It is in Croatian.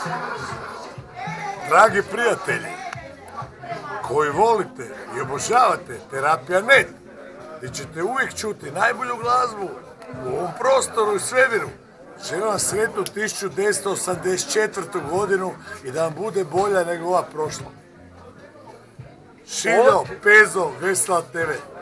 Dragi prijatelji, koji volite i obožavate Terapija.net, gdje ćete uvijek čuti najbolju glazbu u ovom prostoru i svemiru. Želim vam sretnu 1984. godinu i da vam bude bolja nego ova prošla. Šiljo, Pezo, Vesla TV.